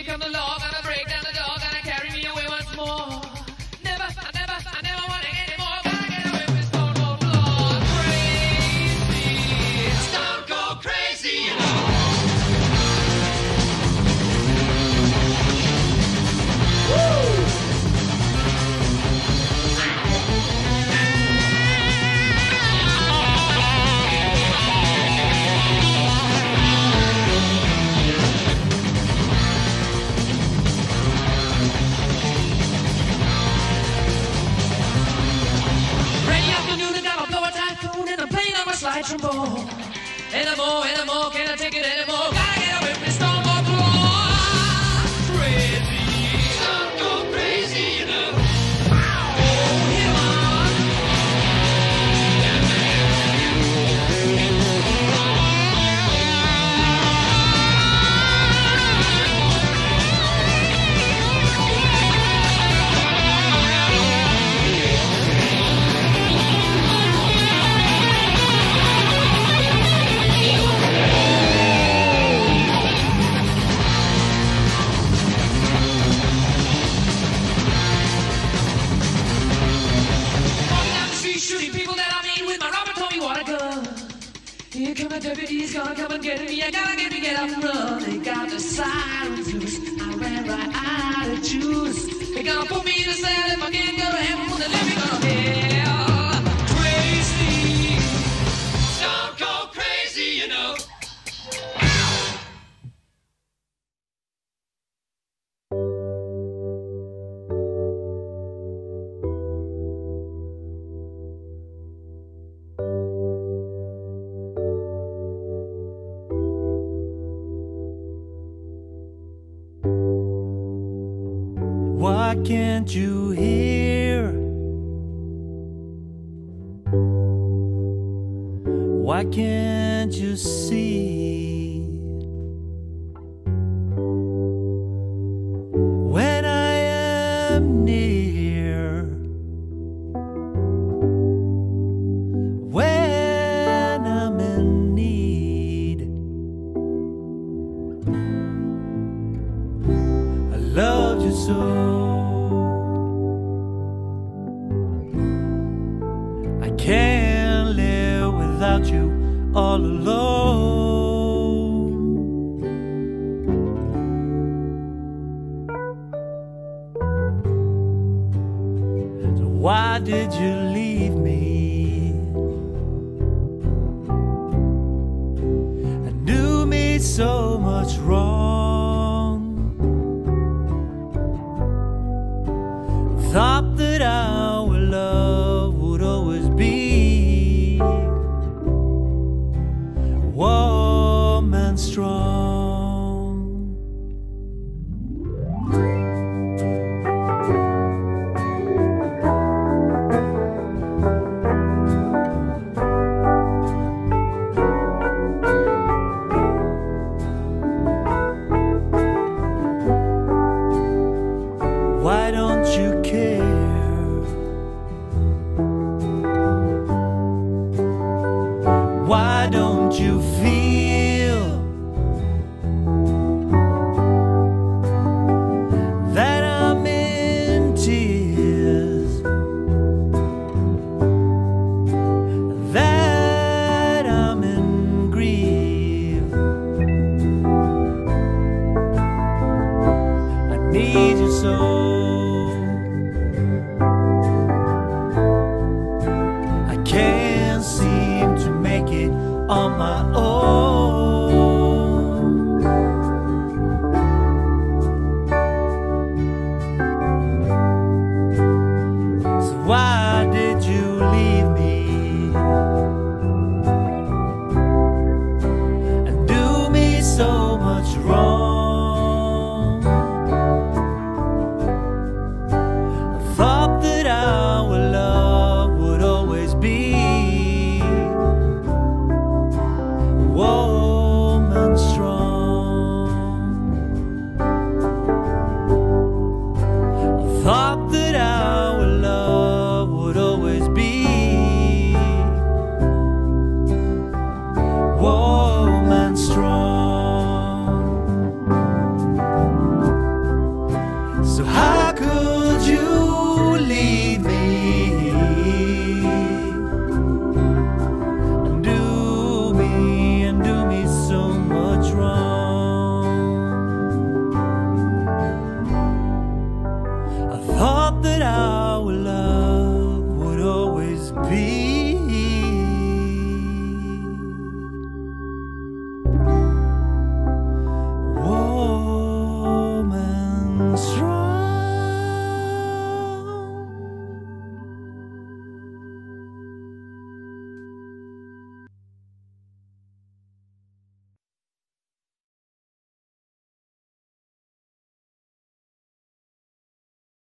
come the law, gonna break down the door, gonna carry me away once more. Never, I never want it anymore. Gotta get away from this stone cold floor. Crazy, stone cold crazy, you know. Slide trombone. Anymore, can't I take it anymore? Gotta get away from this stone cold floor. Crazy, stone cold crazy, you know. Oh, hit 'em on. Here come the deputies, gonna come and get me. I gotta get up and run. They got the sirens loose. I ran right out of juice. They gonna put me in a cell if I can't go to heaven. When they let me go to hell. Crazy, stone cold crazy, you know. Why can't you hear? Why can't you see? When I am near, when I'm in need, I love you so. Can't live without you all alone. So why did you leave me? I knew me so much wrong. Thought that our love would always be warm and strong. Why don't you care? Why don't you feel that I'm in tears, that I'm in grief? I need you so. I can't seem to make it on my own.